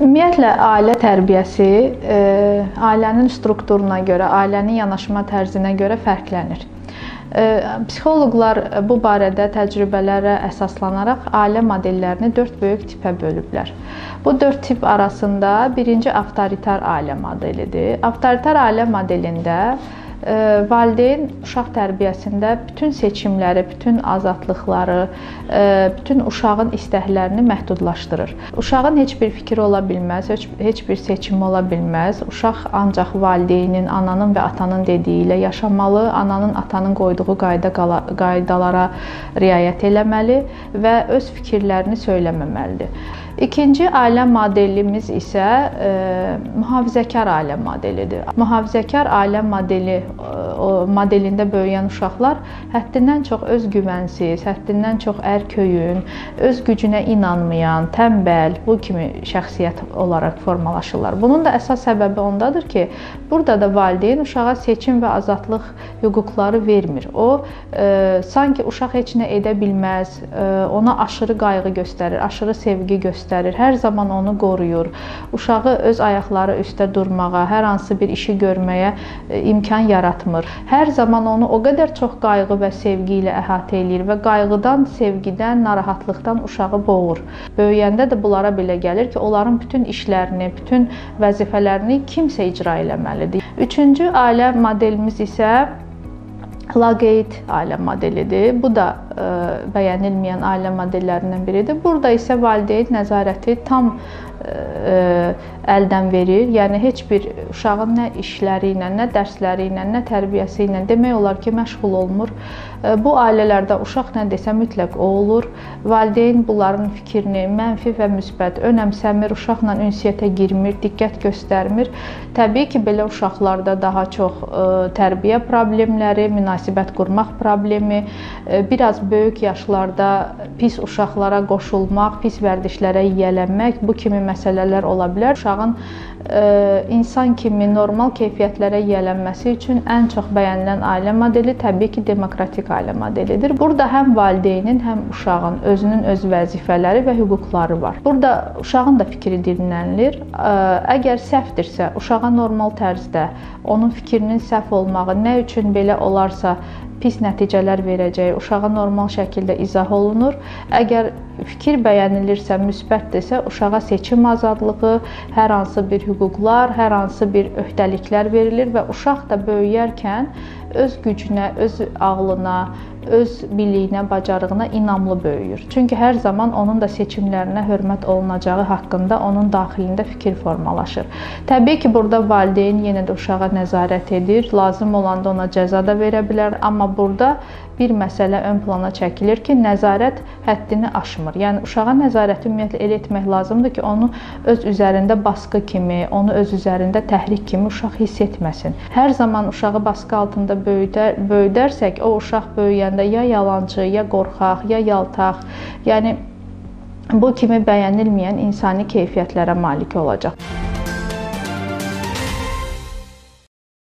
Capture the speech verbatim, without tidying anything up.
Ümumiyyətlə, ailə tərbiyəsi e, ailənin strukturuna görə, ailənin yanaşma tərzinə görə fərqlənir. E, psixoloqlar bu barədə təcrübələrə əsaslanaraq ailə modellərini dörd böyük tipə bölüblər. Bu dörd tip arasında birinci avtoritar ailə modelidir. Avtoritar ailə modelində valideyn uşaq tərbiyəsində bütün seçimləri, bütün azadlıqları, bütün uşağın istəklərini məhdudlaşdırır. Uşağın heç bir fikri ola bilməz, heç bir seçimi ola bilməz. Uşaq ancaq valideynin, ananın və atanın dediyi ilə yaşamalı, ananın, atanın qoyduğu qayda qaydalara riayət eləməli və öz fikirlərini söyləməməlidir. İkinci ailə modelimiz isə e, mühafizəkar ailə modelidir. Mühafizəkar ailə modeli o modelində böyüyən uşaqlar həddindən çox özgüvənsiz, həddindən çox ərköyün, öz gücünə inanmayan, tənbəl, bu kimi şəxsiyyət olaraq formalaşırlar. Bunun da əsas səbəbi ondadır ki, burada da valideyn uşağa seçim və azadlıq hüquqları vermir. O, e, sanki uşaq heç nə edə bilməz, e, ona aşırı qayğı göstərir, aşırı sevgi göstərir. Hər zaman onu qoruyur. Uşağı öz ayaqları üstə durmağa, hər hansı bir işi görməyə imkan yaratmır. Hər zaman onu o qədər çox qayğı və sevgi ilə əhatə eləyir və qayğıdan, sevgidən, narahatlıqdan uşağı boğur. Böyüyəndə də bunlara belə gəlir ki, onların bütün işlərini, bütün vəzifələrini kimsə icra eləməlidir. Üçüncü ailə modelimiz isə laqeyd ailə modelidir. Bu da e, bəyənilməyən ailə modellərindən biridir. Burada isə valideyn nəzarəti tam e, əldən verir. Yəni heç bir uşağın nə işləri ilə, nə dərsləri ilə, nə tərbiyəsi ilə demək olar ki, məşğul olmur. E, bu ailələrdə uşaq nə desə mütləq o olur. Valideyn bunların fikrini mənfi və müsbət önəmsəmir, uşaqla ünsiyyətə girmir, diqqət göstərmir. Təbii ki, belə uşaqlarda daha çox e, tərbiyə problemləri, münasibət qurmaq problemi, biraz böyük yaşlarda pis uşaqlara qoşulmaq, pis vərdişlərə yiyələnmək, bu kimi məsələlər ola bilər. Uşağın e, insan kimi normal keyfiyyətlərə yiyələnməsi üçün ən çox bəyənilən ailə modeli təbii ki, demokratik ailə modelidir. Burada həm valideynin, həm uşağın özünün öz vəzifələri və hüquqları var. Burada uşağın da fikri dinlənilir. E, əgər səhvdirsə, uşağa normal tərzdə onun fikrinin səhv olmağı, nə üçün belə olarsa pis nəticələr verəcəyi uşağa normal şəkildə izah olunur. Əgər fikir bəyənilirsə, müsbətdirsə, uşağa seçim azadlığı, hər hansı bir hüquqlar, hər hansı bir öhdəliklər verilir və uşaq da böyüyərkən öz gücünə, öz ağlına, öz biliyinə, bacarığına inamlı böyüyür. Çünki hər zaman onun da seçimlərinə hörmət olunacağı haqqında onun daxilində fikir formalaşır. Təbii ki, burada valideyn yenə də uşağa nəzarət edir, lazım olanda ona cəza da verə bilər, amma burada bir məsələ ön plana çəkilir ki, nəzarət həddini aşmır. Yəni uşağa nəzarəti ümumiyyətlə elə etmək lazımdır ki, onu öz üzərində baskı kimi, onu öz üzərində təhrik kimi uşaq hiss etməsin. Hər zaman uşağı baskı altında böyüdər, böyüdərsək, o uşaq böyüyəndə ya yalancı, ya qorxaq, ya yaltaq, yəni bu kimi bəyənilməyən insani keyfiyyətlərə malik olacaq.